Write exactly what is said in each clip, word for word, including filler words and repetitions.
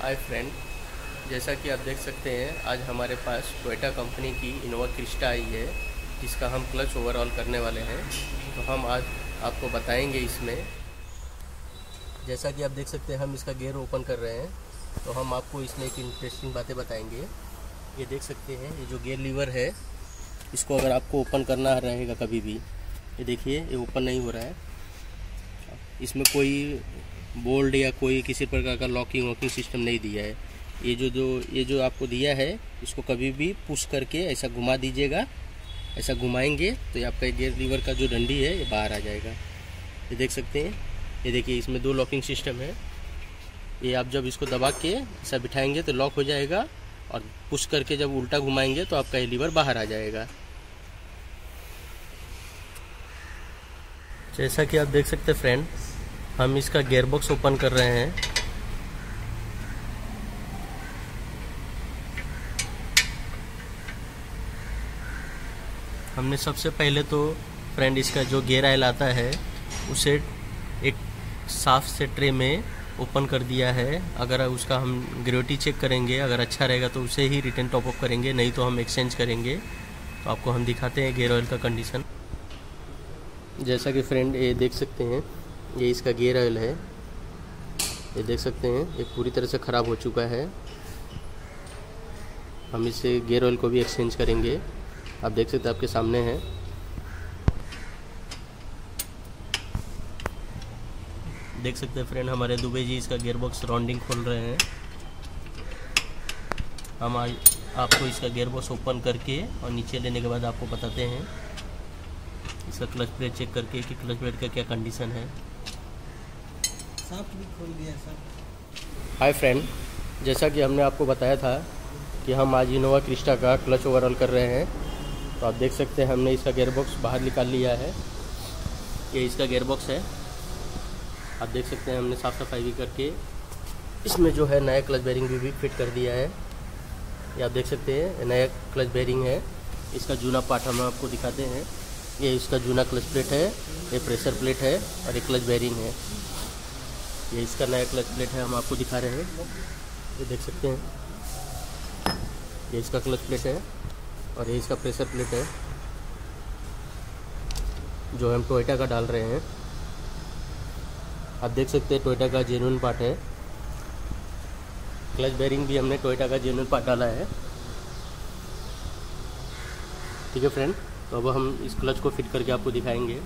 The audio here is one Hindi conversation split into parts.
हाय फ्रेंड, जैसा कि आप देख सकते हैं आज हमारे पास टोयोटा कंपनी की इनोवा क्रिस्टा आई है जिसका हम क्लच ओवरऑल करने वाले हैं। तो हम आज आपको बताएंगे इसमें। जैसा कि आप देख सकते हैं हम इसका गियर ओपन कर रहे हैं, तो हम आपको इसमें एक इंटरेस्टिंग बातें बताएंगे। ये देख सकते हैं, ये जो गियर लीवर है इसको अगर आपको ओपन करना रहेगा कभी भी, ये देखिए ये ओपन नहीं हो रहा है। इसमें कोई बोल्ड या कोई किसी प्रकार का लॉकिंग वॉकिंग सिस्टम नहीं दिया है। ये जो जो ये जो आपको दिया है इसको कभी भी पुश करके ऐसा घुमा दीजिएगा। ऐसा घुमाएंगे तो ये आपका गियर लीवर का जो डंडी है ये बाहर आ जाएगा। ये देख सकते हैं, ये देखिए इसमें दो लॉकिंग सिस्टम है। ये आप जब इसको दबा के ऐसा बिठाएंगे तो लॉक हो जाएगा, और पुश करके जब उल्टा घुमाएंगे तो आपका ये लीवर बाहर आ जाएगा। जैसा कि आप देख सकते हैं फ्रेंड, हम इसका गियर बॉक्स ओपन कर रहे हैं। हमने सबसे पहले तो फ्रेंड इसका जो गियर ऑयल आता है उसे एक साफ से ट्रे में ओपन कर दिया है। अगर उसका हम ग्रेविटी चेक करेंगे, अगर अच्छा रहेगा तो उसे ही रिटर्न टॉप अप करेंगे, नहीं तो हम एक्सचेंज करेंगे। तो आपको हम दिखाते हैं गियर ऑयल का कंडीशन। जैसा कि फ्रेंड ये देख सकते हैं, ये इसका गियर ऑयल है। ये देख सकते हैं ये पूरी तरह से ख़राब हो चुका है। हम इसे गियर ऑयल को भी एक्सचेंज करेंगे। आप देख सकते हैं आपके सामने है। देख सकते हैं फ्रेंड, हमारे दुबे जी इसका गियर बॉक्स राउंडिंग खोल रहे हैं। हम आज आपको इसका गियर बॉक्स ओपन करके और नीचे लेने के बाद आपको बताते हैं इसका क्लच प्लेट चेक करके कि क्लच प्लेट का क्या कंडीशन है। साफ भी खोल दिया सर। हाय फ्रेंड, जैसा कि हमने आपको बताया था कि हम आज इनोवा क्रिस्टा का क्लच ओवरऑल कर रहे हैं। तो आप देख सकते हैं हमने इसका गियर बॉक्स बाहर निकाल लिया है। ये इसका गियर बॉक्स है। आप देख सकते हैं हमने साफ़ सफाई भी करके इसमें जो है नया क्लच बेरिंग भी, भी फिट कर दिया है। ये आप देख सकते हैं नया क्लच बेरिंग है। इसका जूना पार्ट हम आपको दिखाते हैं। ये इसका जूना क्लच प्लेट है, ये प्रेशर प्लेट है और एक क्लच बेरिंग है। ये इसका नया क्लच प्लेट है, हम आपको दिखा रहे हैं। ये देख सकते हैं ये इसका क्लच प्लेट है और ये इसका प्रेशर प्लेट है जो हम टोयोटा का डाल रहे हैं। आप देख सकते हैं टोयोटा का जेन्युइन पार्ट है। क्लच बेरिंग भी हमने टोयोटा का जेन्युइन पार्ट डाला है। ठीक है फ्रेंड, तो अब हम इस क्लच को फिट करके आपको दिखाएंगे।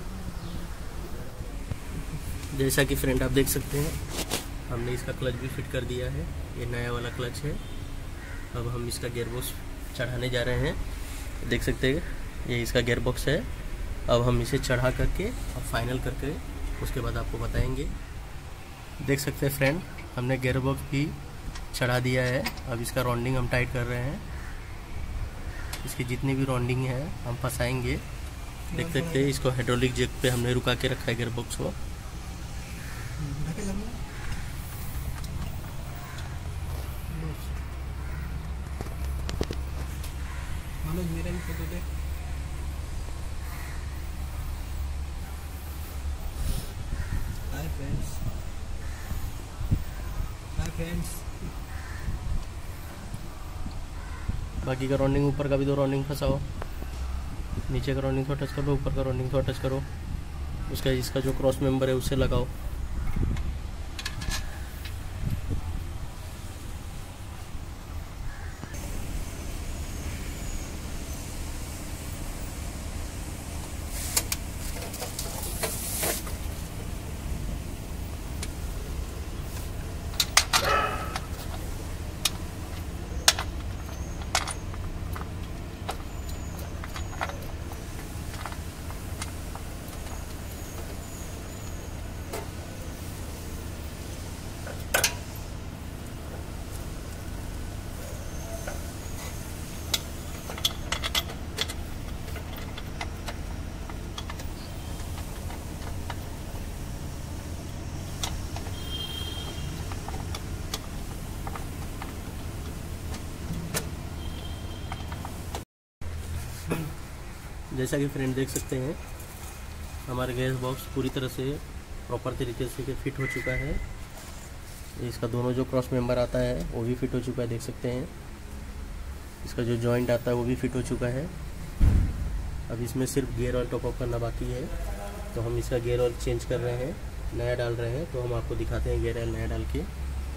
जैसा कि फ्रेंड आप देख सकते हैं हमने इसका क्लच भी फिट कर दिया है। ये नया वाला क्लच है। अब हम इसका गियर बॉक्स चढ़ाने जा रहे हैं। देख सकते हैं ये इसका गियर बॉक्स है। अब हम इसे चढ़ा करके और फाइनल करके उसके बाद आपको बताएंगे। देख सकते हैं फ्रेंड, हमने गियर बॉक्स भी चढ़ा दिया है। अब इसका राउंडिंग हम टाइट कर रहे हैं। इसकी जितनी भी राउंडिंग है हम फंसाएंगे। देख सकते हैं इसको हाइड्रोलिक जैक पे हमने रुका के रखा है गियर बॉक्स को। मेरा भी फोटो दे। Hi friends, hi friends. बाकी का राउंडिंग ऊपर का भी दो राउंडिंग फंसाओ। नीचे का राउंडिंग थोड़ा टच करो, ऊपर का राउंडिंग थोड़ा टच करो। उसका इसका जो क्रॉस मेंबर है उसे लगाओ। जैसा कि फ्रेंड देख सकते हैं हमारा गैस बॉक्स पूरी तरह से प्रॉपर तरीके से फिट हो चुका है। इसका दोनों जो क्रॉस मेंबर आता है वो भी फिट हो चुका है, देख सकते हैं। इसका जो जॉइंट आता है वो भी फिट हो चुका है। अब इसमें सिर्फ गियर ऑयल टॉप अप करना बाकी है, तो हम इसका गियर ऑयल चेंज कर रहे हैं, नया डाल रहे हैं। तो हम आपको दिखाते हैं गियर ऑयल नया डाल के।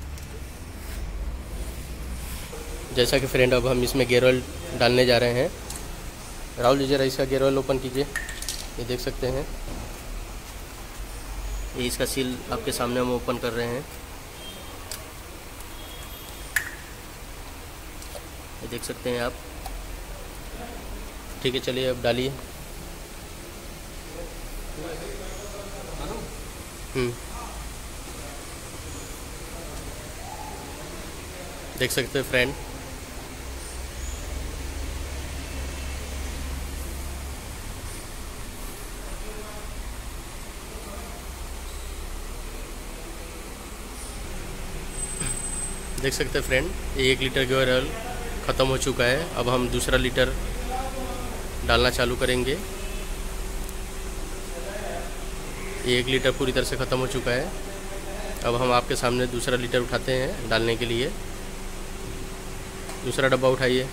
जैसा कि फ्रेंड अब हम इसमें गियर ऑयल डालने जा रहे हैं। राहुल जी जरा इसका गियर ऑयल ओपन कीजिए। ये देख सकते हैं, ये इसका सील आपके सामने हम ओपन कर रहे हैं। ये देख सकते हैं आप। ठीक है, चलिए अब डालिए। हम्म देख सकते हैं फ्रेंड, देख सकते हैं फ्रेंड, ये एक लीटर गियर ऑयल ख़त्म हो चुका है। अब हम दूसरा लीटर डालना चालू करेंगे। ये एक लीटर पूरी तरह से ख़त्म हो चुका है। अब हम आपके सामने दूसरा लीटर उठाते हैं डालने के लिए। दूसरा डब्बा उठाइए।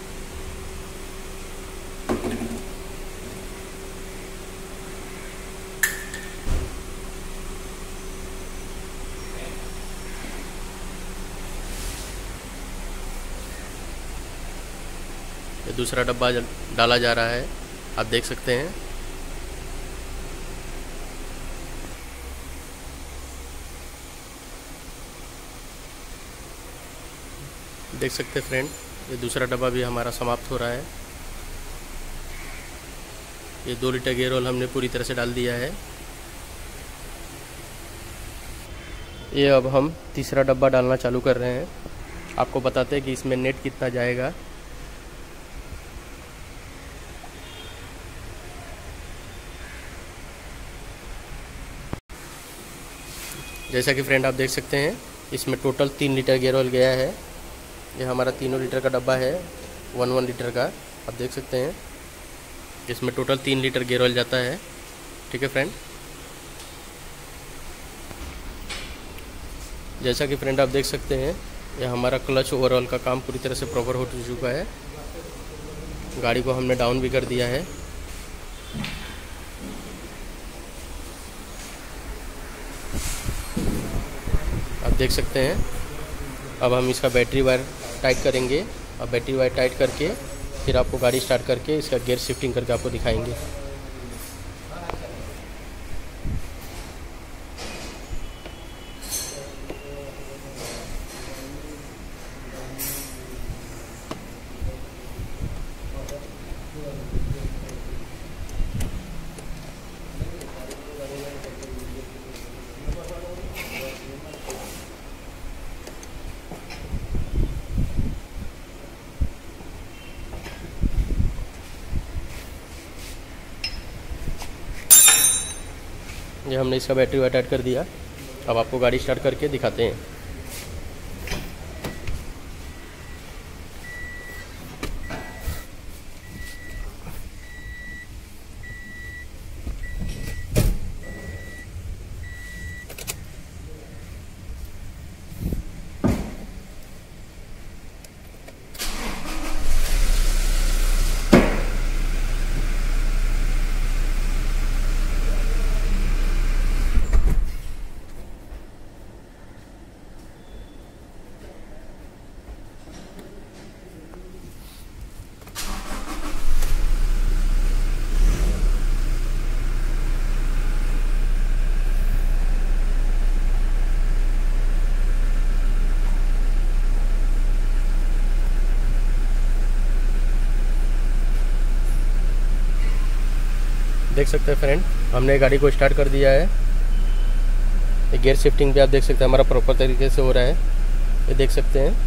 ये दूसरा डब्बा डाला जा रहा है, आप देख सकते हैं। देख सकते हैं फ्रेंड, ये दूसरा डब्बा भी हमारा समाप्त हो रहा है। ये दो लीटर गियर ऑयल हमने पूरी तरह से डाल दिया है। ये अब हम तीसरा डब्बा डालना चालू कर रहे हैं। आपको बताते हैं कि इसमें नेट कितना जाएगा। जैसा कि फ्रेंड आप देख सकते हैं, इसमें टोटल तीन लीटर गियर ऑयल गया है। ये हमारा तीनों लीटर का डब्बा है, वन वन लीटर का। आप देख सकते हैं इसमें टोटल तीन लीटर गियर ऑयल जाता है। ठीक है फ्रेंड, जैसा कि फ्रेंड आप देख सकते हैं, ये हमारा क्लच ओवरऑल का काम पूरी तरह से प्रॉपर हो चुका है। गाड़ी को हमने डाउन भी कर दिया है। आप देख सकते हैं। अब हम इसका बैटरी वायर टाइट करेंगे। अब बैटरी वायर टाइट करके फिर आपको गाड़ी स्टार्ट करके इसका गियर शिफ्टिंग करके आपको दिखाएंगे। ये हमने इसका बैटरी वायर टाइट कर दिया। अब आपको गाड़ी स्टार्ट करके दिखाते हैं। देख सकते हैं फ्रेंड, हमने गाड़ी को स्टार्ट कर दिया है। ये गियर शिफ्टिंग भी आप देख सकते हैं हमारा प्रॉपर तरीके से हो रहा है। ये देख सकते हैं।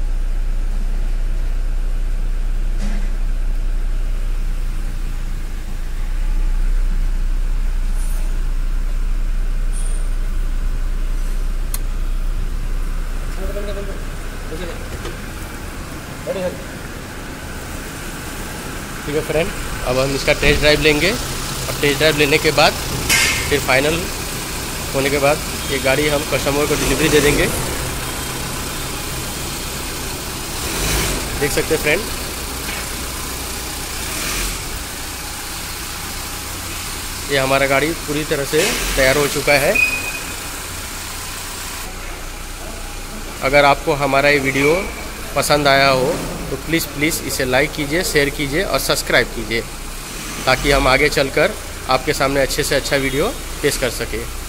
ठीक है फ्रेंड, अब हम इसका टेस्ट ड्राइव लेंगे और टेस्ट ड्राइव लेने के बाद फिर फाइनल होने के बाद ये गाड़ी हम कस्टमर को डिलीवरी दे देंगे। देख सकते हैं फ्रेंड, ये हमारा गाड़ी पूरी तरह से तैयार हो चुका है। अगर आपको हमारा ये वीडियो पसंद आया हो तो प्लीज़ प्लीज़ इसे लाइक कीजिए, शेयर कीजिए और सब्सक्राइब कीजिए, ताकि हम आगे चलकर आपके सामने अच्छे से अच्छा वीडियो पेश कर सकें।